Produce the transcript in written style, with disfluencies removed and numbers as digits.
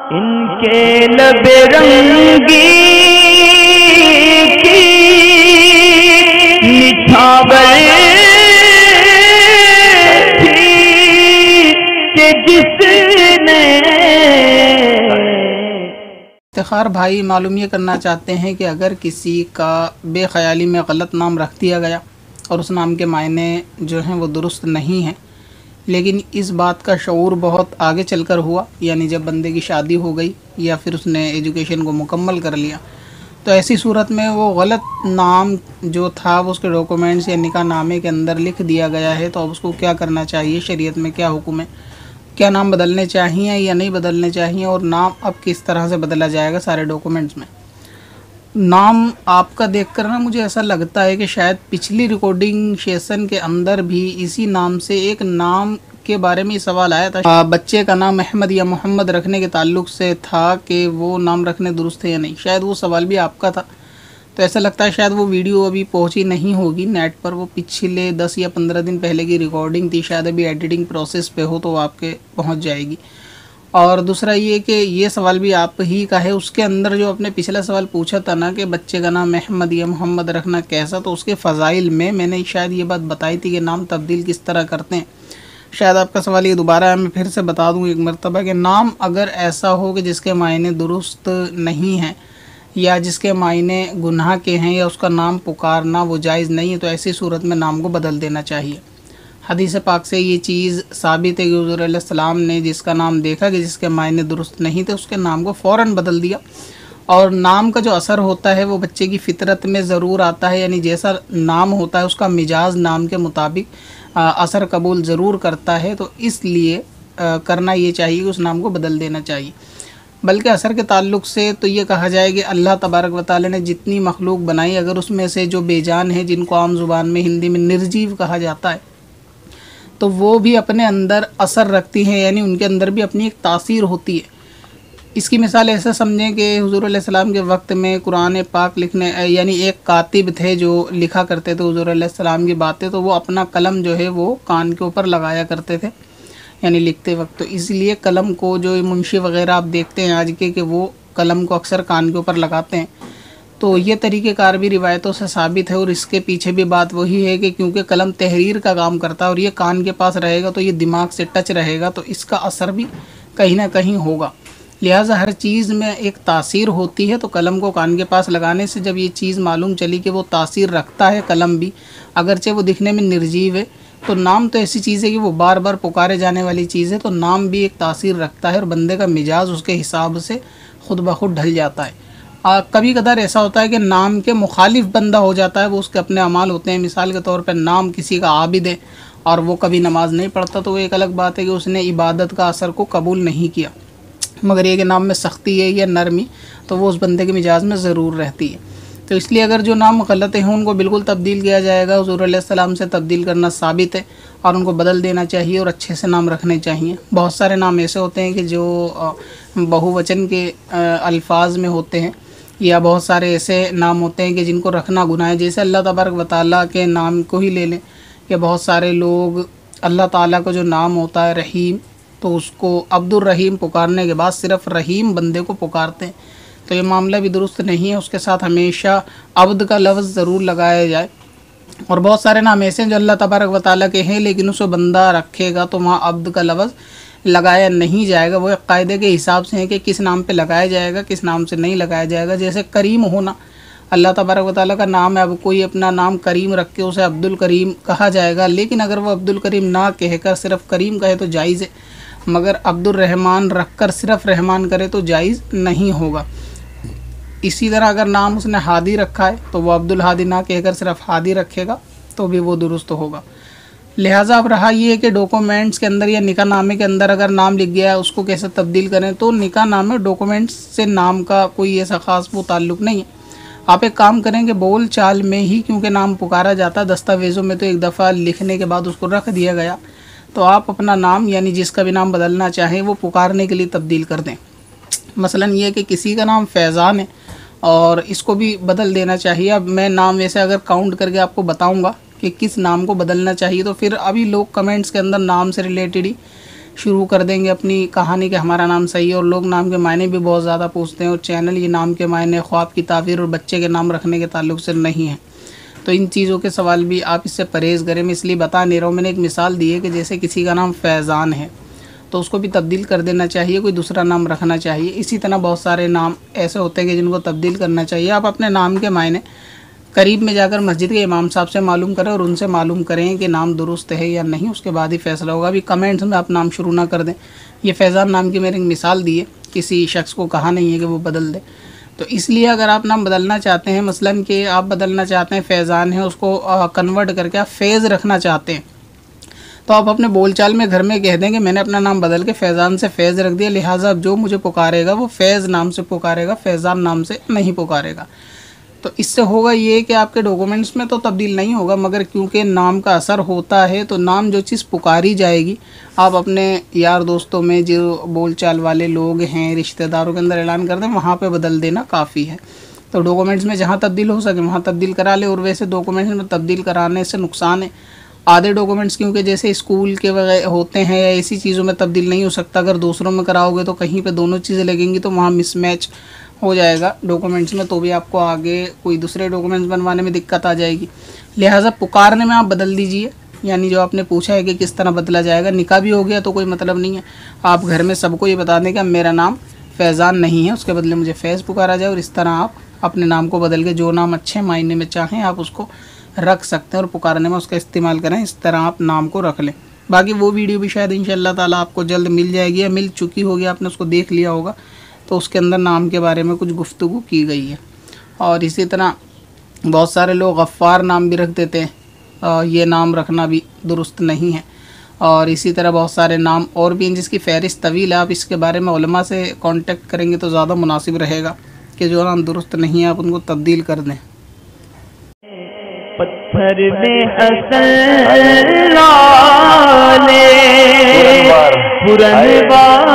इनके लबे रंगी की निछावर थी कि जिसने। इफ्तिखार भाई मालूम ये करना चाहते हैं कि अगर किसी का बेख्याली में गलत नाम रख दिया गया और उस नाम के मायने जो हैं वो दुरुस्त नहीं हैं, लेकिन इस बात का शऊर बहुत आगे चलकर हुआ, यानी जब बंदे की शादी हो गई या फिर उसने एजुकेशन को मुकम्मल कर लिया, तो ऐसी सूरत में वो गलत नाम जो था वो उसके डॉक्यूमेंट्स या निकाह नामे के अंदर लिख दिया गया है। तो अब उसको क्या करना चाहिए, शरीयत में क्या हुक्म है, क्या नाम बदलने चाहिए या नहीं बदलने चाहिए, और नाम अब किस तरह से बदला जाएगा सारे डॉक्यूमेंट्स में। नाम आपका देखकर ना मुझे ऐसा लगता है कि शायद पिछली रिकॉर्डिंग सेशन के अंदर भी इसी नाम से एक नाम के बारे में सवाल आया था। बच्चे का नाम अहमद या मोहम्मद रखने के ताल्लुक से था कि वो नाम रखने दुरुस्त है या नहीं, शायद वो सवाल भी आपका था। तो ऐसा लगता है शायद वो वीडियो अभी पहुंची नहीं होगी नेट पर, वो पिछले 10 या 15 दिन पहले की रिकॉर्डिंग थी, शायद अभी एडिटिंग प्रोसेस पे हो तो आपके पहुंच जाएगी। और दूसरा ये कि ये सवाल भी आप ही का है, उसके अंदर जो आपने पिछला सवाल पूछा था ना कि बच्चे का नाम अहमद या मोहम्मद रखना कैसा, तो उसके फ़ज़ाइल में मैंने शायद ये बात बताई थी कि नाम तब्दील किस तरह करते हैं। शायद आपका सवाल ये दोबारा है, मैं फिर से बता दूँ एक मरतबा कि नाम अगर ऐसा हो कि जिसके मायने दुरुस्त नहीं हैं या जिसके मायने गुनाह के हैं या उसका नाम पुकारना वो जायज़ नहीं है, तो ऐसी सूरत में नाम को बदल देना चाहिए। हदीस पाक से ये चीज़ साबित है कि हुज़ूर अलैहिस्सलाम ने जिसका नाम देखा कि जिसके मायने दुरुस्त नहीं थे, उसके नाम को फ़ौरन बदल दिया। और नाम का जो असर होता है वो बच्चे की फ़ितरत में ज़रूर आता है, यानी जैसा नाम होता है उसका मिजाज नाम के मुताबिक असर कबूल ज़रूर करता है। तो इसलिए करना ये चाहिए कि उस नाम को बदल देना चाहिए। बल्कि असर के ताल्लुक़ से तो ये कहा जाए कि अल्लाह तबारक व तआला ने जितनी मखलूक बनाई, अगर उसमें से जो बेजान है, जिनको आम ज़ुबान में हिंदी में निर्जीव कहा जाता है, तो वो भी अपने अंदर असर रखती हैं, यानी उनके अंदर भी अपनी एक तासीर होती है। इसकी मिसाल ऐसे समझें कि हुज़ूर अलैहिस्सलाम के वक्त में कुरान पाक लिखने यानी एक कातिब थे जो लिखा करते थे हुज़ूर अलैहिस्सलाम की बातें, तो वो अपना कलम जो है वो कान के ऊपर लगाया करते थे यानी लिखते वक्त। तो इसलिए कलम को जो मुंशी वग़ैरह आप देखते हैं आज के कि वो कलम को अक्सर कान के ऊपर लगाते हैं। तो ये तरीक़ेकार भी रिवायतों से साबित है, और इसके पीछे भी बात वही है कि क्योंकि कलम तहरीर का काम करता है और ये कान के पास रहेगा तो ये दिमाग से टच रहेगा, तो इसका असर भी कहीं ना कहीं होगा। लिहाजा हर चीज़ में एक तासीर होती है, तो कलम को कान के पास लगाने से जब ये चीज़ मालूम चली कि वो तासीर रखता है कलम भी, अगरचे वो दिखने में निर्जीव है, तो नाम तो ऐसी चीज़ है कि वो बार बार पुकारे जाने वाली चीज़ है, तो नाम भी एक तासीर रखता है और बंदे का मिजाज उसके हिसाब से खुद ब खुद ढल जाता है। कभी कदार ऐसा होता है कि नाम के मुखालिफ बंदा हो जाता है, वो उसके अपने अमाल होते हैं। मिसाल के तौर पर नाम किसी का आबिद है और वो कभी नमाज नहीं पढ़ता, तो वो एक अलग बात है कि उसने इबादत का असर को कबूल नहीं किया, मगर ये कि नाम में सख्ती है या नरमी, तो वो उस बंदे के मिजाज में ज़रूर रहती है। तो इसलिए अगर जो नाम गलत हैं उनको बिल्कुल तब्दील किया जाएगा। हुज़ूर अलैहिस्सलाम से तब्दील करना साबित है और उनको बदल देना चाहिए और अच्छे से नाम रखने चाहिए। बहुत सारे नाम ऐसे होते हैं कि जो बहुवचन के अल्फाज में होते हैं, या बहुत सारे ऐसे नाम होते हैं कि जिनको रखना गुनाह है। जैसे अल्लाह तबारक व तआला के नाम को ही ले लें कि बहुत सारे लोग अल्लाह ताला का जो नाम होता है रहीम, तो उसको अब्दुर रहीम पुकारने के बाद सिर्फ़ रहीम बंदे को पुकारते हैं, तो ये मामला भी दुरुस्त नहीं है। उसके साथ हमेशा अब्द का लफ्ज़ ज़रूर लगाया जाए। और बहुत सारे नाम ऐसे हैं जो अल्लाह तबारक व तआला के हैं, लेकिन उसको बंदा रखेगा तो वहाँ अब्द का लफ्ज़ लगाया नहीं जाएगा। वो एक कायदे के हिसाब से है कि किस नाम पे लगाया जाएगा, किस नाम से नहीं लगाया जाएगा। जैसे करीम होना, अल्लाह तबारक व तआला का नाम है, अब कोई अपना नाम करीम रख के उसे अब्दुल करीम कहा जाएगा, लेकिन अगर वो अब्दुल करीम ना कहकर सिर्फ़ करीम कहे तो जायज़ है, मगर अब्दुल रहमान रख कर सिर्फ़ रहमान करे तो जायज़ नहीं होगा। इसी तरह अगर नाम उसने हादी रखा है तो वो अब्दुल हादी ना कहकर सिर्फ हादी रखेगा तो भी वो दुरुस्त होगा। लिहाजा अब रहा ये कि डॉक्यूमेंट्स के अंदर या निकाह नामे के अंदर अगर नाम लिख गया है उसको कैसे तब्दील करें, तो निकाह नामे डॉक्यूमेंट्स से नाम का कोई ऐसा ख़ास वो ताल्लुक़ नहीं है। आप एक काम करें कि बोल चाल में ही क्योंकि नाम पुकारा जाता है, दस्तावेज़ों में तो एक दफ़ा लिखने के बाद उसको रख दिया गया, तो आप अपना नाम यानी जिसका भी नाम बदलना चाहें वो पुकारने के लिए तब्दील कर दें। मसलन ये कि किसी का नाम फैज़ान है और इसको भी बदल देना चाहिए। अब मैं नाम वैसे अगर काउंट करके आपको बताऊंगा कि किस नाम को बदलना चाहिए, तो फिर अभी लोग कमेंट्स के अंदर नाम से रिलेटेड ही शुरू कर देंगे अपनी कहानी कि हमारा नाम सही है। और लोग नाम के मायने भी बहुत ज़्यादा पूछते हैं और चैनल ये नाम के मायने, ख्वाब की ताबीर और बच्चे के नाम रखने के ताल्लुक से नहीं है। तो इन चीज़ों के सवाल भी आप इससे परहेज़ करें। मैं इसलिए बता नहीं रहा हूँ। मैंने एक मिसाल दी है कि जैसे किसी का नाम फैज़ान है तो उसको भी तब्दील कर देना चाहिए, कोई दूसरा नाम रखना चाहिए। इसी तरह बहुत सारे नाम ऐसे होते हैं कि जिनको तब्दील करना चाहिए। आप अपने नाम के मायने करीब में जाकर मस्जिद के इमाम साहब से मालूम करें और उनसे मालूम करें कि नाम दुरुस्त है या नहीं, उसके बाद ही फ़ैसला होगा। अभी कमेंट्स में आप नाम शुरू ना कर दें। ये फैज़ान नाम की मैंने एक मिसाल दी है, किसी शख्स को कहा नहीं है कि वो बदल दे। तो इसलिए अगर आप नाम बदलना चाहते हैं, मसलन कि आप बदलना चाहते हैं फैज़ान है, उसको कन्वर्ट करके आप फैज़ रखना चाहते हैं, तो आप अपने बोलचाल में घर में कह दें कि मैंने अपना नाम बदल के फैज़ान से फैज़ रख दिया, लिहाजा अब जो मुझे पुकारेगा वो फैज़ नाम से पुकारेगा, फैज़ान नाम से नहीं पुकारेगा। तो इससे होगा ये कि आपके डॉक्यूमेंट्स में तो तब्दील नहीं होगा, मगर क्योंकि नाम का असर होता है तो नाम जो चीज़ पुकारी जाएगी आप अपने यार दोस्तों में जो बोलचाल वाले लोग हैं, रिश्तेदारों के अंदर ऐलान कर दें, वहाँ पे बदल देना काफ़ी है। तो डॉक्यूमेंट्स में जहाँ तब्दील हो सके वहाँ तब्दील करा ले। और वैसे डॉक्यूमेंट्स में तब्दील कराने से नुकसान है। आधे डॉक्यूमेंट्स क्योंकि जैसे स्कूल के वगैरह होते हैं या ऐसी चीज़ों में तब्दील नहीं हो सकता, अगर दूसरों में कराओगे तो कहीं पे दोनों चीज़ें लगेंगी तो वहाँ मिसमैच हो जाएगा डॉक्यूमेंट्स में, तो भी आपको आगे कोई दूसरे डॉक्यूमेंट्स बनवाने में दिक्कत आ जाएगी। लिहाजा पुकारने में आप बदल दीजिए, यानी जो आपने पूछा है कि किस तरह बदला जाएगा। निकाह भी हो गया तो कोई मतलब नहीं है, आप घर में सबको ये बता दें कि मेरा नाम फैज़ान नहीं है, उसके बदले मुझे फैज़ पुकारा जाए। और इस तरह आप अपने नाम को बदल के जो नाम अच्छे मायने में चाहें आप उसको रख सकते हैं और पुकारने में उसका इस्तेमाल करें। इस तरह आप नाम को रख लें। बाकी वो वीडियो भी शायद इंशाअल्लाह ताला आपको जल्द मिल जाएगी या मिल चुकी होगी, आपने उसको देख लिया होगा, तो उसके अंदर नाम के बारे में कुछ गुफ्तगू की गई है। और इसी तरह बहुत सारे लोग गफ़्फ़ार नाम भी रख देते हैं, ये नाम रखना भी दुरुस्त नहीं है। और इसी तरह बहुत सारे नाम और भी हैं जिसकी फ़हरिस्त तवील है। आप इसके बारे में उलमा से कांटेक्ट करेंगे तो ज़्यादा मुनासिब रहेगा कि जो नाम दुरुस्त नहीं है आप उनको तब्दील कर दें। पत्थर में हसन लाले पुरनवार